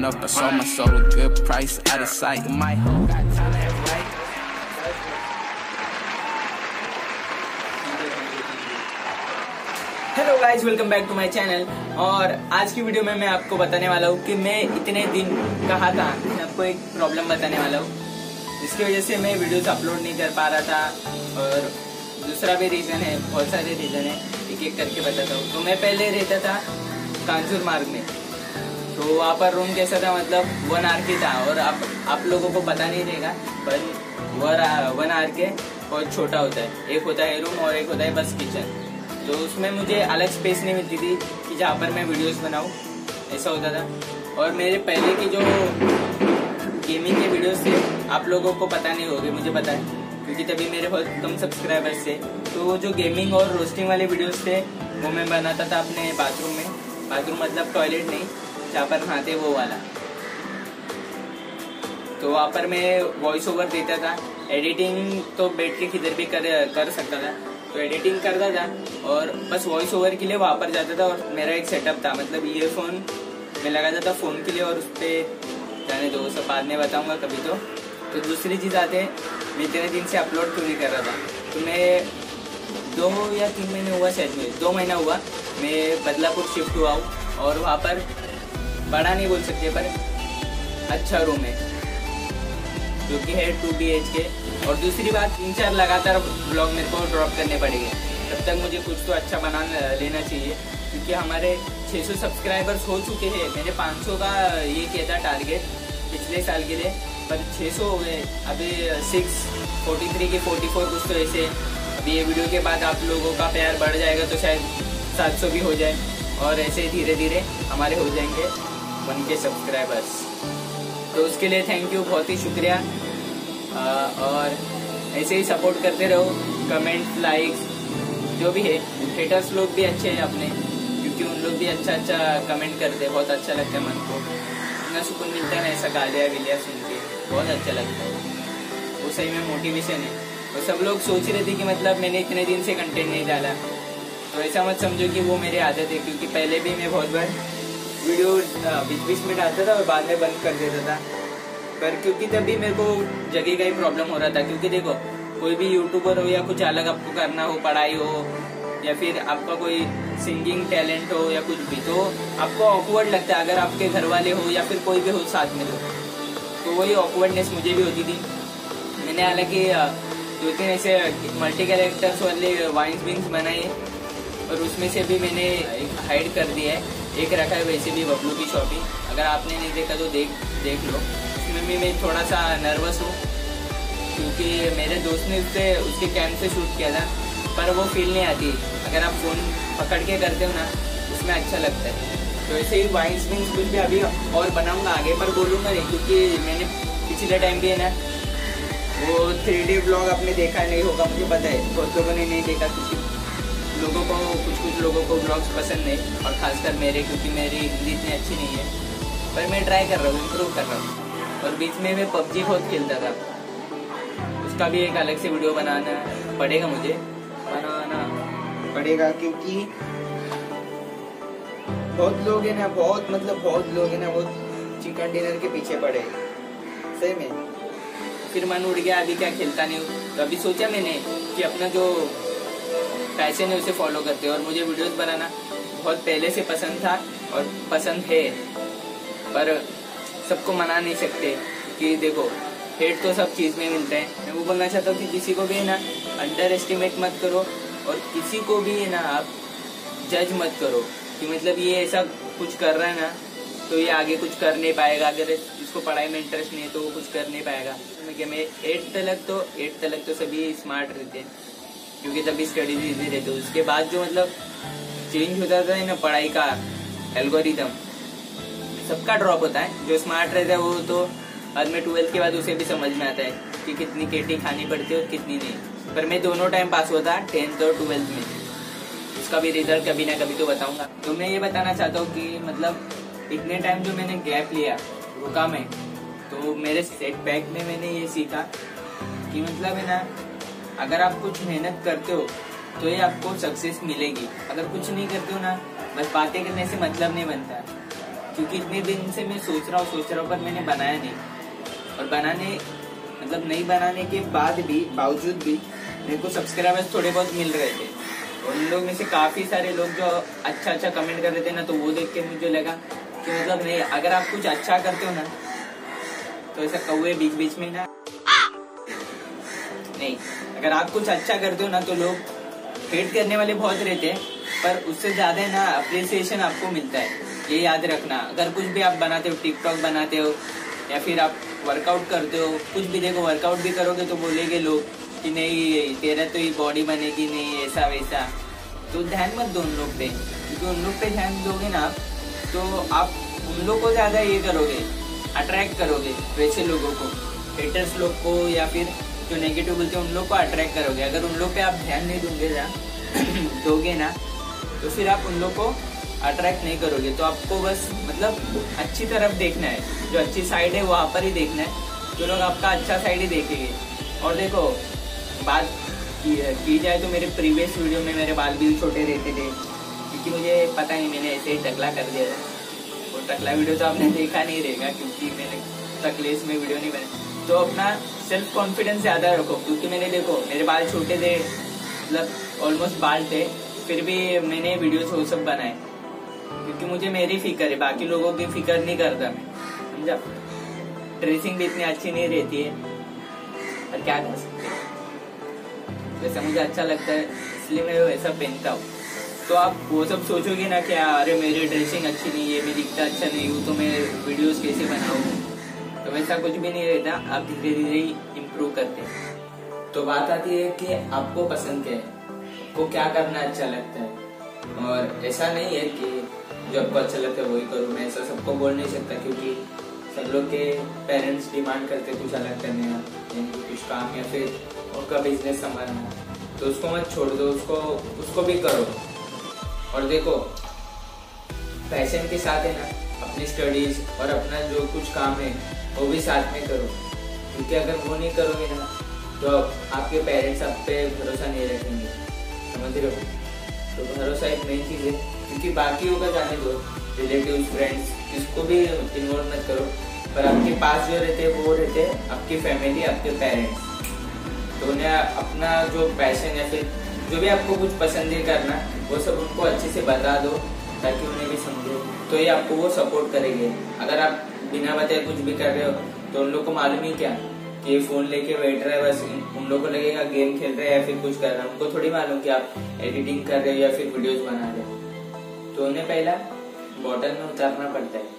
up, I sold my soul a good price, out of sight. My whole got talent, right? Hello guys, welcome back to my channel. और आज की video में मैं आपको बताने वाला हूँ कि मैं इतने दिन कहाँ था। मैं आपको एक प्रॉब्लम बताने वाला हूँ जिसकी वजह से मैं वीडियोस अपलोड नहीं कर पा रहा था। और दूसरा भी रीज़न है, बहुत सारे रीज़न है, एक एक करके बताता हूँ। तो मैं पहले रहता था कांजूर मार्ग में, तो वहाँ पर रूम कैसा था, मतलब 1 RK था। और आप लोगों को पता नहीं रहेगा, पर 1 RK बहुत छोटा होता है। एक होता है रूम और एक होता है बस किचन। तो उसमें मुझे अलग स्पेस नहीं मिलती थी कि जहाँ पर मैं वीडियोस बनाऊँ, ऐसा होता था। और मेरे पहले की जो गेमिंग के वीडियोस थे, आप लोगों को पता नहीं होगी, मुझे पता है, क्योंकि तभी मेरे बहुत कम सब्सक्राइबर्स थे। तो जो गेमिंग और रोस्टिंग वाले वीडियोस थे वो मैं बनाता था अपने बाथरूम में। बाथरूम मतलब टॉयलेट नहीं, जहाँ पर नहाते वो वाला। तो वहाँ पर मैं वॉइस ओवर देता था। एडिटिंग तो बैठ के किधर भी कर सकता था, तो एडिटिंग करता था और बस वॉइस ओवर के लिए वहाँ पर जाता था। और मेरा एक सेटअप था, मतलब ईयरफोन मैं लगाता था फ़ोन के लिए, और उस पर जाने दो, सब बाद में बताऊंगा कभी। तो दूसरी चीज़ आते हैं, मैं इतने दिन से अपलोड क्यों नहीं कर रहा था। तो मैं 2 या 3 महीने हुआ, शायद में 2 महीना हुआ, मैं बदलापुर शिफ्ट हुआ हूँ। और वहाँ पर बड़ा नहीं बोल सकते, पर अच्छा रूम है जो कि है 2 BHK। और दूसरी बात, 3-4 लगातार ब्लॉग मेरे को ड्रॉप करने पड़ेंगे, तब तक मुझे कुछ तो अच्छा बना लेना चाहिए, क्योंकि हमारे 600 सब्सक्राइबर्स हो चुके हैं। मैंने 500 का ये किया था टारगेट पिछले साल के लिए, पर 600 हो गए। अभी 643 की 44 कुछ तो ऐसे। अभी ये वीडियो के बाद आप लोगों का प्यार बढ़ जाएगा तो शायद 700 भी हो जाए, और ऐसे धीरे धीरे हमारे हो जाएंगे 1K सब्सक्राइबर्स। तो उसके लिए थैंक यू, बहुत ही शुक्रिया। और ऐसे ही सपोर्ट करते रहो, कमेंट, लाइक्स जो भी है। हेटर्स लोग भी अच्छे हैं अपने, क्योंकि उन लोग भी अच्छा कमेंट करते हैं, बहुत अच्छा लगता है मन को। इतना सुकून मिलता है ना ऐसा गालियाँ विलिया सुन के, बहुत अच्छा लगता है। वो सही में मोटिवेशन है। और सब लोग सोच रहे थे कि मतलब मैंने इतने दिन से कंटेंट नहीं डाला, तो ऐसा मत समझो कि वो मेरी आदत है, क्योंकि पहले भी मैं बहुत बार वीडियो बीच में डालता था और बाद में बंद कर देता था। पर क्योंकि तभी मेरे को जगह का ही प्रॉब्लम हो रहा था। क्योंकि देखो, कोई भी यूट्यूबर हो या कुछ अलग आपको करना हो, पढ़ाई हो या फिर आपका कोई सिंगिंग टैलेंट हो या कुछ भी, तो आपको ऑकवर्ड लगता है अगर आपके घर वाले हो या फिर कोई भी हो साथ में। तो वही ऑकवर्डनेस मुझे भी होती थी। मैंने हालांकि 2-3 ऐसे मल्टी कैरेक्टर्स वाले वाइन्स बनाए, और उसमें से भी मैंने एक हाइड कर दिया है, एक रखा है वैसे भी बबलू की शॉपिंग। अगर आपने नहीं देखा तो देख लो। उसमें भी मैं थोड़ा सा नर्वस हूँ, क्योंकि मेरे दोस्त ने उसके कैम से शूट किया था, पर वो फील नहीं आती अगर आप फ़ोन पकड़ के करते हो ना, उसमें अच्छा लगता है। तो ऐसे ही वाइन्स कुछ भी अभी और बनाऊंगा आगे, पर बोलूँगा नहीं, क्योंकि मैंने पिछले टाइम भी है ना वो 3D ब्लॉग आपने देखा नहीं होगा, मुझे पता है बहुत लोगों ने नहीं देखा, क्योंकि लोगों को कुछ लोगों को ब्लॉग्स पसंद नहीं, और खासकर मेरे, क्योंकि मेरी हिंदी इतनी अच्छी नहीं है। पर मैं ट्राई कर रहा हूँ, इम्प्रूव कर रहा हूँ। और बीच में मैं PUBG बहुत खेलता था, उसका भी एक अलग से वीडियो बनाना पड़ेगा, मुझे बनाना पड़ेगा, क्योंकि बहुत लोग हैं ना, बहुत लोग हैं ना, वो चिकन डिनर के पीछे पड़े सही में। फिर मन उड़ गया, अभी क्या खेलता नहीं हूँ। तो अभी सोचा मैंने कि अपना जो पैशन है उसे फॉलो करते हैं। और मुझे वीडियोस बनाना बहुत पहले से पसंद था और पसंद है, पर सबको मना नहीं सकते, कि देखो हेट तो सब चीज़ में मिलता है। मैं वो बोलना चाहता हूँ कि किसी को भी है ना अंडर एस्टिमेट मत करो, और किसी को भी है ना आप जज मत करो कि मतलब ये ऐसा कुछ कर रहा है ना तो ये आगे कुछ कर नहीं पाएगा। अगर इसको पढ़ाई में इंटरेस्ट नहीं है तो वो कुछ कर नहीं पाएगा। मैं 8th तक तो सभी स्मार्ट रहते हैं, क्योंकि तभी स्टडीज इजी रहते। उसके बाद जो मतलब चेंज होता था ना पढ़ाई का एल्गोरिदम, सबका ड्रॉप होता है। जो स्मार्ट रहता है वो तो बाद में 12th के बाद उसे भी समझ में आता है कि कितनी केटी खानी पड़ती है और कितनी नहीं। पर मैं दोनों टाइम पास हुआ था, 10th और 12th में। उसका भी रिजल्ट कभी ना कभी तो बताऊंगा। तो मैं ये बताना चाहता हूँ कि मतलब इतने टाइम जो मैंने गैप लिया, रुका मैं, तो मेरे सेटबैक में मैंने ये सीखा कि मतलब है ना, अगर आप कुछ मेहनत करते हो तो ये आपको सक्सेस मिलेगी। अगर कुछ नहीं करते हो ना, बस बातें करने से मतलब नहीं बनता। क्योंकि इतने दिन से मैं सोच रहा हूँ पर मैंने बनाया नहीं। और नहीं बनाने के बावजूद भी मेरे को सब्सक्राइबर्स थोड़े बहुत मिल रहे थे। उन लोग में से काफी सारे लोग जो अच्छा कमेंट कर रहे थे ना, तो वो देख के मुझे लगा कि मतलब नहीं, अगर आप कुछ अच्छा करते हो ना तो ऐसा कौवे बीच में ना नहीं, अगर आप कुछ अच्छा करते हो ना तो लोग हेट करने वाले बहुत रहते हैं, पर उससे ज्यादा ना अप्रिसिएशन आपको मिलता है। ये याद रखना, अगर कुछ भी आप बनाते हो, टिकटॉक बनाते हो या फिर आप वर्कआउट करते हो, कुछ भी देखो, वर्कआउट भी करोगे तो बोलेंगे लोग कि नहीं तेरा तो ये बॉडी बनेगी नहीं, ऐसा वैसा। तो ध्यान मत दो उन लोग पे, क्योंकि उन लोग पे ध्यान दोगे ना तो आप उन लोग को ज्यादा ये करोगे, अट्रैक्ट करोगे वैसे लोगों को, हेटर्स लोग को या फिर जो नेगेटिव बोलते हैं उन लोग को अट्रैक्ट करोगे। अगर उन लोग पे आप ध्यान नहीं दोगे ना तो फिर आप उन लोग को अट्रैक्ट नहीं करोगे। तो आपको बस अच्छी तरफ देखना है, जो अच्छी साइड है वहाँ पर ही देखना है, तो लोग आपका अच्छा साइड ही देखेंगे। और देखो, बात की जाए तो मेरे प्रीवियस वीडियो में मेरे बाल भी छोटे रहते थे, क्योंकि मुझे पता नहीं, मैंने ऐसे ही टकला कर दिया था। और टकला वीडियो तो आपने देखा नहीं रहेगा, क्योंकि मैंने टकलेस में वीडियो नहीं बनाई। तो अपना सेल्फ कॉन्फिडेंस ज्यादा रखो, क्योंकि मेरे बाल छोटे थे, ऑलमोस्ट बाल थे, फिर भी मैंने वीडियोस वो सब बनाए, क्योंकि मुझे मेरी फिक्र है, बाकी लोगों की फिक्र नहीं करता मैं, समझा। ड्रेसिंग भी इतनी अच्छी नहीं रहती है, और क्या कर सकते हैं, वैसा मुझे अच्छा लगता है इसलिए मैं वैसा पहनता हूँ। तो आप वो सब सोचोगे ना कि अरे मेरी ड्रेसिंग अच्छी नहीं है, मैं दिखता अच्छा नहीं हूँ, तो मैं वीडियोस कैसे बनाऊँ, तो वैसा कुछ भी नहीं रहता, आप धीरे धीरे ही इम्प्रूव करते हैं। तो बात आती है कि आपको पसंद क्या है, आपको क्या करना अच्छा लगता है। और ऐसा नहीं है कि जो आपको अच्छा लगता है वही करो, मैं ऐसा सबको बोल नहीं सकता, क्योंकि सब लोग के पेरेंट्स डिमांड करते कुछ अलग करने का, यानी कुछ काम या फिर उनका बिजनेस संभालना, तो उसको मत छोड़ दो, उसको भी करो। और देखो, पैशन के साथ है ना अपनी स्टडीज और अपना जो कुछ काम है वो भी साथ में करो, क्योंकि अगर वो नहीं करोगे ना तो आपके पेरेंट्स आप पे भरोसा नहीं रखेंगे, समझ रहे हो। तो भरोसा एक मेन चीज़ है, क्योंकि बाकियों का जाने दो, रिलेटिव्स, फ्रेंड्स, किसको भी इन्वॉल्व मत करो, पर आपके पास जो रहते हैं वो रहते हैं आपकी फैमिली, आपके पेरेंट्स। तो उन्हें अपना जो पैशन या फिर जो भी आपको कुछ पसंद है करना, वो सब उनको अच्छे से बता दो, ताकि उन्हें भी समझो, तो ये आपको वो सपोर्ट करेंगे। अगर आप बिना बताए कुछ भी कर रहे हो तो उन लोग को मालूम ही क्या कि ये फोन लेके बैठ रहा है, बस उन लोग को लगेगा गेम खेल रहे हैं या फिर कुछ कर रहा है, उनको थोड़ी मालूम कि आप एडिटिंग कर रहे हो या फिर वीडियोस बना रहे हो। तो उन्हें पहला बॉटल में उतारना पड़ता है।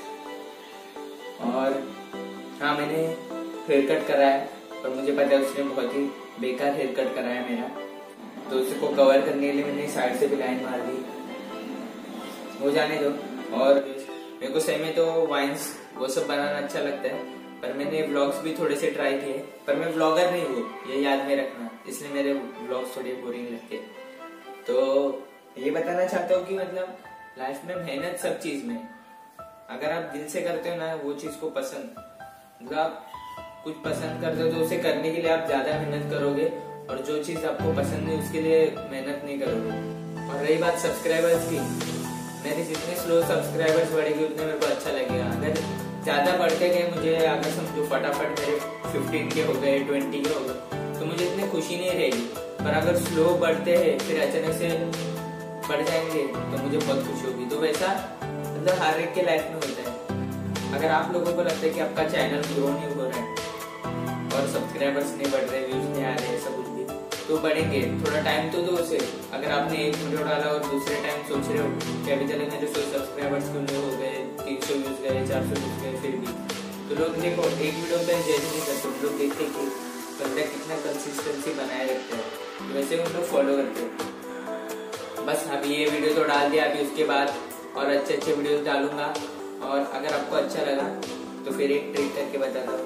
और हाँ, मैंने हेयर कट कराया, और मुझे पता है उसने बहुत ही बेकार हेयर कट कराया मेरा, तो उसको कवर करने के लिए मैंने साइड से भी लाइन मार दी, वो जाने दो। और मेरे को सही में तो वाइन्स वो सब बनाना अच्छा लगता है, पर मैंने व्लॉग्स भी थोड़े से ट्राई किए, पर मैं व्लॉगर नहीं हूँ, ये याद में रखना, इसलिए मेरे व्लॉग्स थोड़े बोरिंग लगते हैं। तो ये बताना चाहता हूँ कि लाइफ में मेहनत सब चीज में, अगर आप दिल से करते हो ना वो चीज को पसंद, आप कुछ पसंद करते हो तो उसे करने के लिए आप ज्यादा मेहनत करोगे, और जो चीज आपको पसंद है उसके लिए मेहनत नहीं करोगे। और रही बात सब्सक्राइबर्स की, मेरे जितने स्लो सब्सक्राइबर्स बढ़ेंगे उतने मेरे को अच्छा लगेगा। अगर ज्यादा बढ़ते गए, मुझे अगर समझो फटाफट मेरे 15 के हो गए, 20 के हो गए, तो मुझे इतनी खुशी नहीं रहेगी। पर अगर स्लो बढ़ते हैं फिर अचानक से बढ़ जाएंगे तो मुझे बहुत खुशी होगी। तो वैसा हर एक के लाइफ में होता है। अगर आप लोगों को लगता है कि आपका चैनल ग्रो नहीं हो रहा है और सब्सक्राइबर्स नहीं बढ़ रहे, व्यूज नहीं आ रहे, ऐसा कुछ भी, तो बढ़ेंगे, थोड़ा टाइम तो दो उसे। अगर आपने एक वीडियो डाला और दूसरे टाइम सोच रहे हो कि अभी चले मेरे 100 सब्सक्राइबर्स क्यों नहीं हो गए, 300 व्यूज गए, 400 व्यूज गए, फिर भी तो लोग देखो एक वीडियो पे जज नहीं करते, लोग देखते कि बंदा कितना कंसिस्टेंसी बनाए रखते हैं, तो वैसे उन लोग फॉलो करते हैं। बस अभी ये वीडियो तो डाल दिया, अभी उसके बाद और अच्छे अच्छे वीडियोस डालूंगा। और अगर आपको अच्छा लगा तो फिर एक ट्रिक करके बताता हूँ।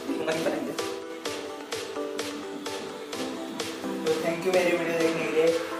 तो थैंक यू मेरी वीडियो देखने के लिए।